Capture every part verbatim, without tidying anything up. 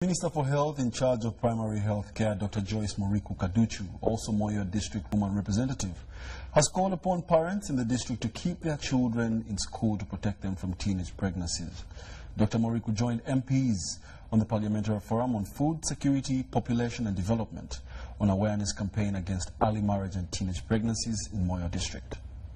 Minister for Health in charge of primary health care, Dr Joyce Moriku Kaducu, also Moyo District Woman Representative, has called upon parents in the district to keep their children in school to protect them from teenage pregnancies. Doctor Moriku joined M Ps on the Parliamentary Forum on Food Security, Population and Development on awareness campaign against early marriage and teenage pregnancies in Moyo District.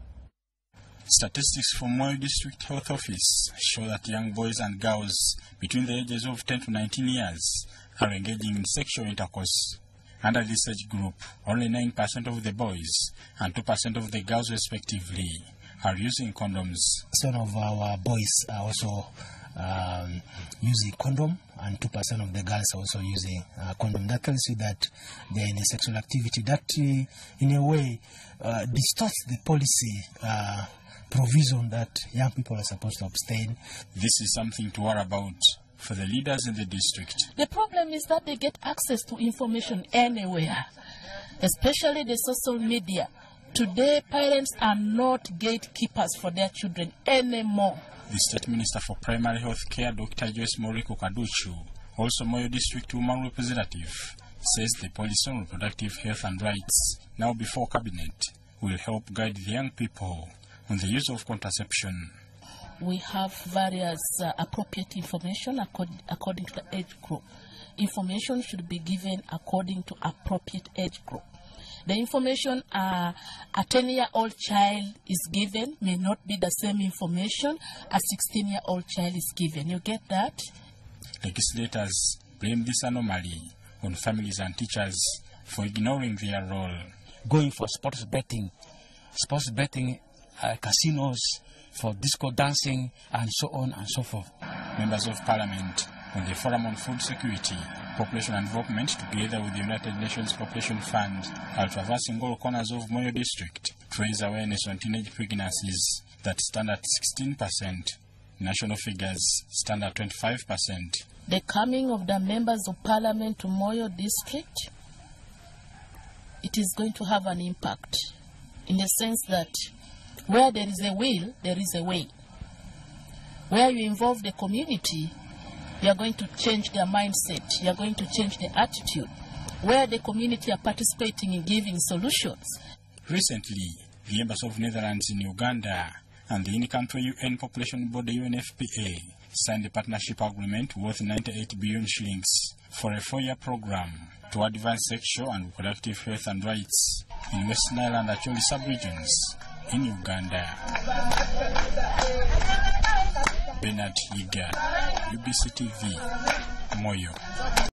Statistics from Moyo District Health Office show that young boys and girls between the ages of ten to nineteen years are engaging in sexual intercourse. Under this age group, only nine percent of the boys and two percent of the girls respectively are using condoms. Some of our boys are also um, using condom, and two percent of the girls are also using uh, condom. That tells you that they're in a sexual activity that uh, in a way uh, distorts the policy uh, provision that young people are supposed to abstain. This is something to worry about for the leaders in the district. The problem is that they get access to information anywhere, especially the social media. Today, parents are not gatekeepers for their children anymore. The State Minister for Primary Health Care, Dr Joyce Moriku Kaducu, also Moyo District Woman Representative, says the policy on reproductive health and rights, now before Cabinet, will help guide the young people on the use of contraception. We have various uh, appropriate information according, according to the age group. Information should be given according to appropriate age group. The information uh, a ten-year-old child is given may not be the same information a sixteen-year-old child is given. You get that? Legislators blame this anomaly on families and teachers for ignoring their role. Going for sports betting, sports betting, uh, casinos, for disco dancing, and so on and so forth. Members of Parliament on the Forum on Food Security, Population and Development, together with the United Nations Population Fund, are traversing all corners of Moyo District to raise awareness on teenage pregnancies that stand at sixteen percent. National figures stand at twenty-five percent. The coming of the members of Parliament to Moyo District, it is going to have an impact in the sense that where there is a will, there is a way. Where you involve the community, you are going to change their mindset. You are going to change their attitude. Where the community are participating in giving solutions. Recently, the Embassy of Netherlands in Uganda and the in-country U N Population Board, U N F P A, signed a partnership agreement worth ninety-eight billion shillings for a four-year program to advance sexual and reproductive health and rights in West-Nilers and Acholi sub-regions in Uganda. Bernard Yiga, U B C T V, Moyo.